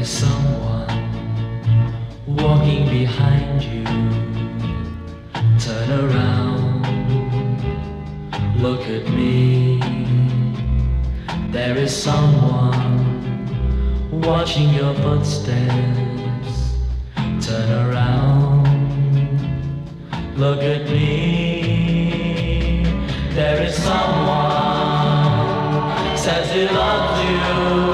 someone walking behind you. Turn around, look at me. There is someone watching your footsteps. Turn around, look at me. There is someone says he loves you.